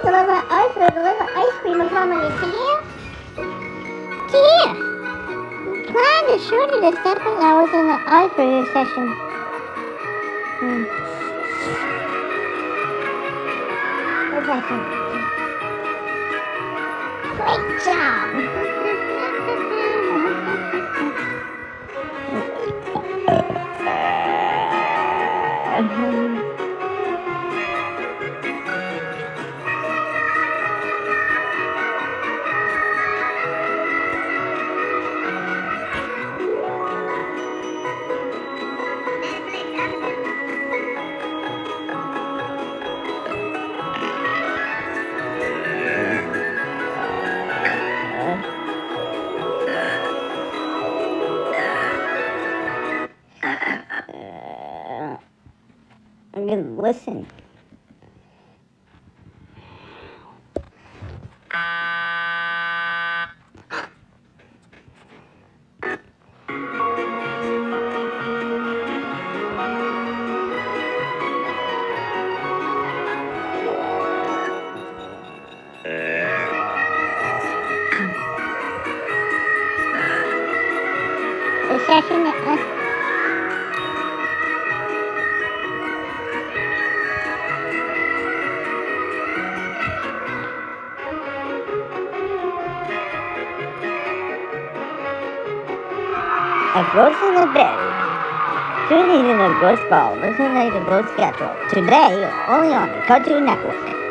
deliver ice or deliver ice cream or comedy to you? Dear, plan is shorter the stepping hours in the eye for your session. Great job! Listen. The session A Ghost in the Bed. Tune in a Ghost Ball. Listen to the Ghost Schedule. Today, only on the Cartoon Network.